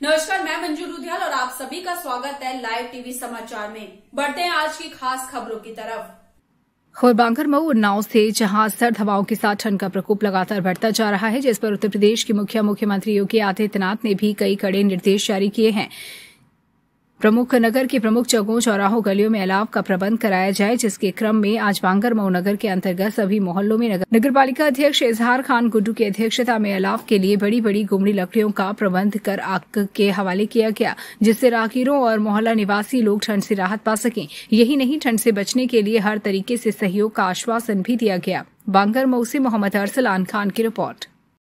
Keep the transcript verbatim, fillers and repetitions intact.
नमस्कार, मैं मंजू लुधियाल और आप सभी का स्वागत है लाइव टीवी समाचार में। बढ़ते हैं आज की खास खबरों की तरफ। और बांगर मऊ उन्नाव से जहां सर्द हवाओं के साथ ठंड का प्रकोप लगातार बढ़ता जा रहा है, जिस पर उत्तर प्रदेश के मुखिया मुख्यमंत्री योगी आदित्यनाथ ने भी कई कड़े निर्देश जारी किए हैं। प्रमुख नगर के प्रमुख जगहों, चौराहों, गलियों में अलाव का प्रबंध कराया जाए, जिसके क्रम में आज बांगर मऊ नगर के अंतर्गत सभी मोहल्लों में नगर नगरपालिका अध्यक्ष इजहार खान गुड्डू की अध्यक्षता में अलाव के लिए बड़ी बड़ी गुमड़ी लकड़ियों का प्रबंध कर आग के हवाले किया गया, जिससे राहगीरों और मोहल्ला निवासी लोग ठंड से राहत पा सकें। यही नहीं, ठंड से बचने के लिए हर तरीके से सहयोग का आश्वासन भी दिया गया। बांगर मऊ से मोहम्मद अरसलान खान की रिपोर्ट।